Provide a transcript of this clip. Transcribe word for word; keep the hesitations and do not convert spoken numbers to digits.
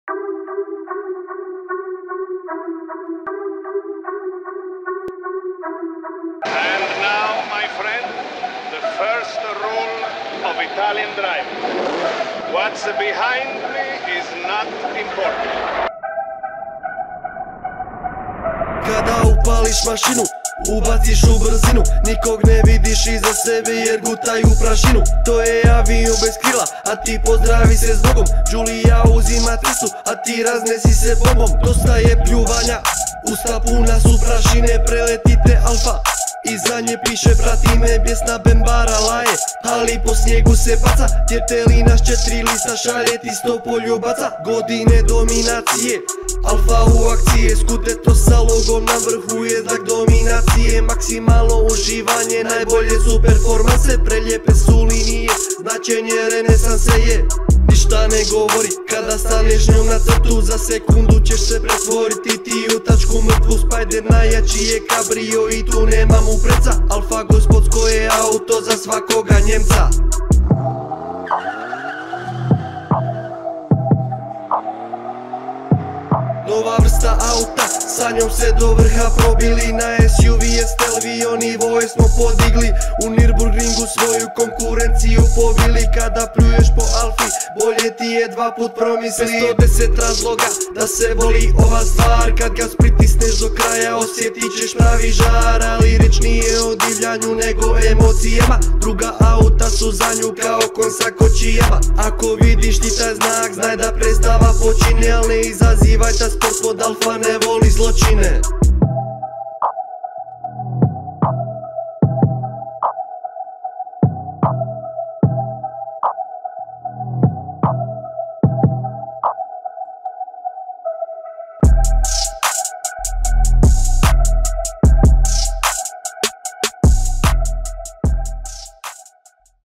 And now, my friend, the first rule of Italian driving. What's behind me is not important. Kada upališ mašinu, ubaciš u brzinu, nikog ne vidiš iza sebe jer gutaju prašinu. To je avion bez krila, a ti pozdravi se s Bogom. Đulija uzima trisu, a ti raznesi se bombom. Dosta je pljuvanja, usta puna su prašine, preletite Alfa. Iza nje piše prati me, bijesna bembara laje, ali po snijegu se baca. Tjetelina s četiri lista šalje ti sto poljubaca. Godine dominacije, Alfa u akcije, skuteto sa logom na vrhu je znak dominacije. Maksimalno uživanje, najbolje su performanse, preljepe su linije, značenje renesanse je. Ništa ne govori, kada staneš njom na crtu, za sekundu ćeš se pretvoriti ti u tačku mrtvu. Spider najjači je kabrio i tu nema mu preca, Alfa gospodsko je auto za svakoga Njemca. Nova vrsta auta, sa njom se do vrha probili. Na S U V je Stelvio, nivoje smo podigli. U Nürburgringu svoju konkurenciju pobili. Kada pljuješ po Alfi, bolje ti je dva put promisli. sto deset razloga da se voli ova stvar. Kad ga pritisneš do kraja osjetit ćeš pravi žar. Ali riječ nije o divljanju nego emocijama. Druga auta su za nju kao kon sa kočijama. Ako vidiš ti taj znak, znaj da predstava počinje, ali ne izazivaj ta sport pod Alfa ne voli zločine.